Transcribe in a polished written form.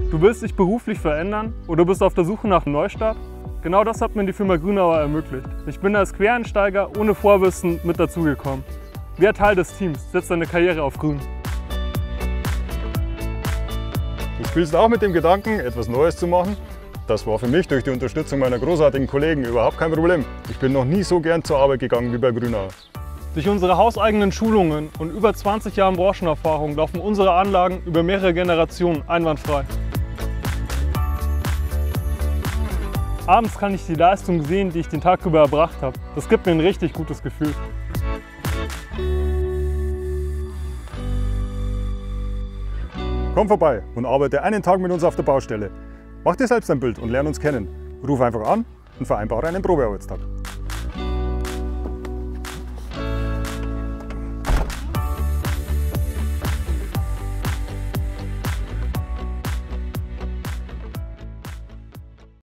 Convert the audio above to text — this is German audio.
Du willst dich beruflich verändern oder bist auf der Suche nach einem Neustart? Genau das hat mir die Firma Grünauer ermöglicht. Ich bin als Quereinsteiger ohne Vorwissen mit dazugekommen. Wer Teil des Teams, setzt deine Karriere auf Grün. Du spielst auch mit dem Gedanken, etwas Neues zu machen? Das war für mich durch die Unterstützung meiner großartigen Kollegen überhaupt kein Problem. Ich bin noch nie so gern zur Arbeit gegangen wie bei Grünauer. Durch unsere hauseigenen Schulungen und über 20 Jahren Branchenerfahrung laufen unsere Anlagen über mehrere Generationen einwandfrei. Abends kann ich die Leistung sehen, die ich den Tag über erbracht habe. Das gibt mir ein richtig gutes Gefühl. Komm vorbei und arbeite einen Tag mit uns auf der Baustelle. Mach dir selbst ein Bild und lern uns kennen. Ruf einfach an und vereinbare einen Probearbeitstag.